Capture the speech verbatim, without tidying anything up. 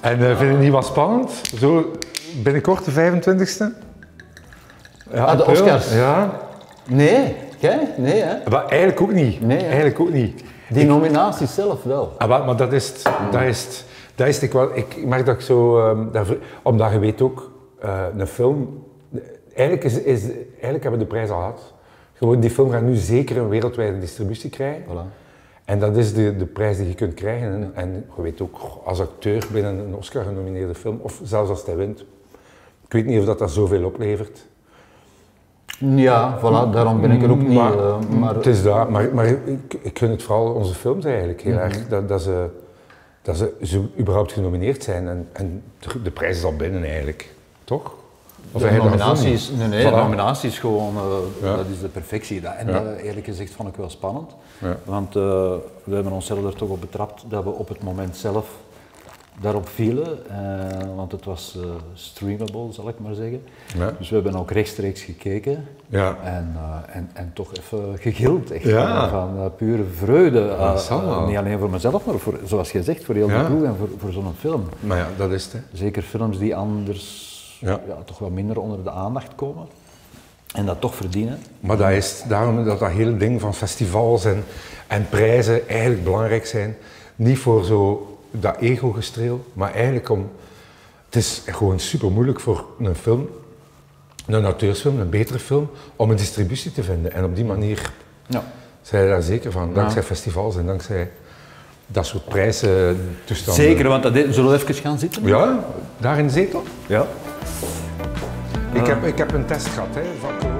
En uh, vind je het niet wat spannend? Zo binnenkort de vijfentwintigste? Ja, ah, de april. Oscars? Ja. Nee, jij? Nee, hè? Maar eigenlijk ook niet. Nee, eigenlijk ook niet. Die nominatie zelf wel. Ah, maar, maar dat is het. Mm. Dat is het. Dat is het. Ik, wel, ik mag dat ik zo... Um, dat, omdat je weet ook, uh, een film... Eigenlijk, is, is, eigenlijk hebben we de prijs al gehad. Gewoon, die film gaat nu zeker een wereldwijde distributie krijgen. Voilà. En dat is de, de prijs die je kunt krijgen. En, en je weet ook, als acteur binnen een Oscar genomineerde film, of zelfs als hij wint. Ik weet niet of dat, dat zoveel oplevert. Ja, voilà, daarom ben ik er ook niet... Maar, uh, maar... Het is dat, maar, maar ik, ik gun het vooral onze films eigenlijk heel mm-hmm. erg. Dat, dat, ze, dat ze zo überhaupt genomineerd zijn. En, en de, de prijs is al binnen eigenlijk, toch? Of de nominatie is, nee, nee, voilà. de nominatie is gewoon, uh, ja. dat is de perfectie. Dat, en ja. dat, eerlijk gezegd vond ik wel spannend. Ja. Want uh, we hebben onszelf er toch op betrapt dat we op het moment zelf daarop vielen. Uh, want het was uh, streamable, zal ik maar zeggen. Ja. Dus we hebben ook rechtstreeks gekeken. Ja. En, uh, en, en toch even gegild, echt ja. van uh, pure vreugde. Uh, uh, niet alleen voor mezelf, maar voor, zoals je zegt, voor heel de ja. ploeg en voor, voor zo'n film. Maar ja, dat is het. Hè. Zeker films die anders... Ja. Ja, toch wat minder onder de aandacht komen en dat toch verdienen. Maar dat is daarom dat dat hele ding van festivals en, en prijzen eigenlijk belangrijk zijn. Niet voor zo dat ego-gestreel, maar eigenlijk om... Het is gewoon super moeilijk voor een film, een auteursfilm, een betere film, om een distributie te vinden. En op die manier ja. zijn we daar zeker van, dankzij ja. festivals en dankzij dat soort prijzentoestanden. Zeker, want dat zullen we even gaan zitten? Ja, daar in de zetel. Ja. Ik heb, ik heb een test gehad, hè, van